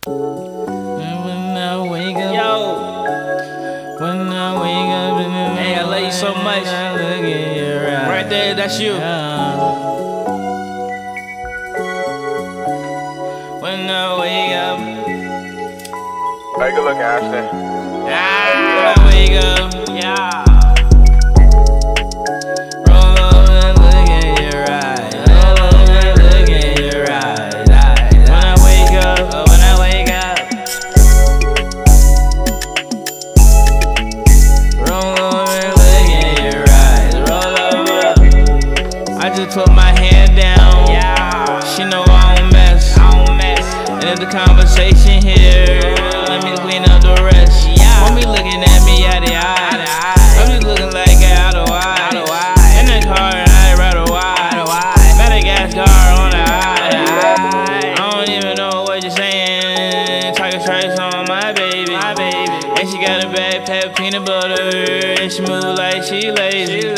When I wake up, Yo, when I wake up in the hey, I love you so much. I look at your eyes. Right there, that's you. When I wake up, Hey, good look, Ashton. when I wake up, Yeah. roll over and look at your eyes. Roll over and look at your eyes. When I wake up, when I wake up, roll over and look at your eyes. Roll over. I just put my hand down. Yeah. She know I don't mess. I don't mess. And if the conversation here, let me clean up the rest. Yeah. Want me looking at me out the eye. I'm just looking like out of wide. In the car and I ride a wide. Madagascar on the eye. I don't even know what you're saying. Talking stripes on my baby. And she got a backpack, peanut butter. And she move like she lazy.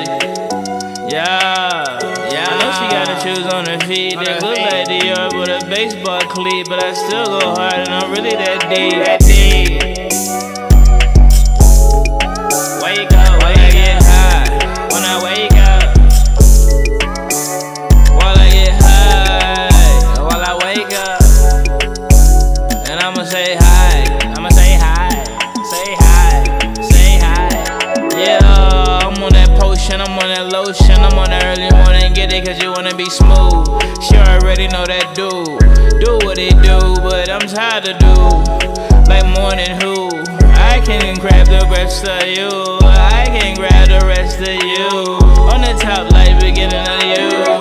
Yeah. I know she got the shoes on her feet that look like Dior with a baseball cleat, but I still go hard and I'm really that deep. Wake up, when I get high. When I wake up, while I get high, while I wake up, and I'ma say hi. Say hi. Yeah, I'm on that potion, I'm on that lotion, I'm on that early morning. Get it 'cause you wanna be smooth. She already know that dude. Do what he do, but I'm tired of do. Like morning who? I can grab the rest of you. I can grab the rest of you. On the top like beginning of you.